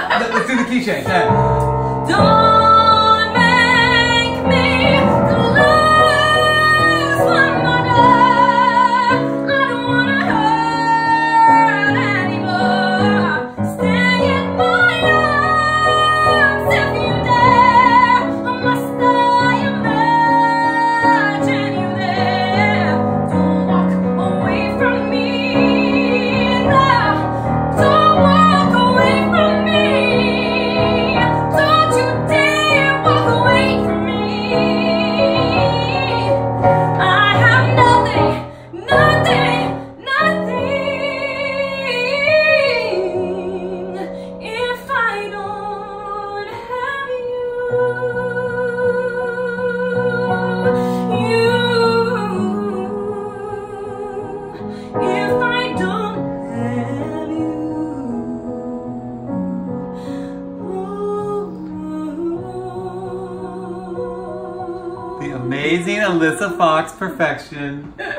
Let's do the key change. Yeah. Don't make me lose my mother. I don't wanna hurt anymore. Stay in my arms if you dare. Or must I imagine you there? Don't walk away from me. No, don't walk away from me. Don't you dare walk away from me. I have nothing, nothing, nothing if I don't have you. If I don't have you. The amazing Alyssa Fox perfection.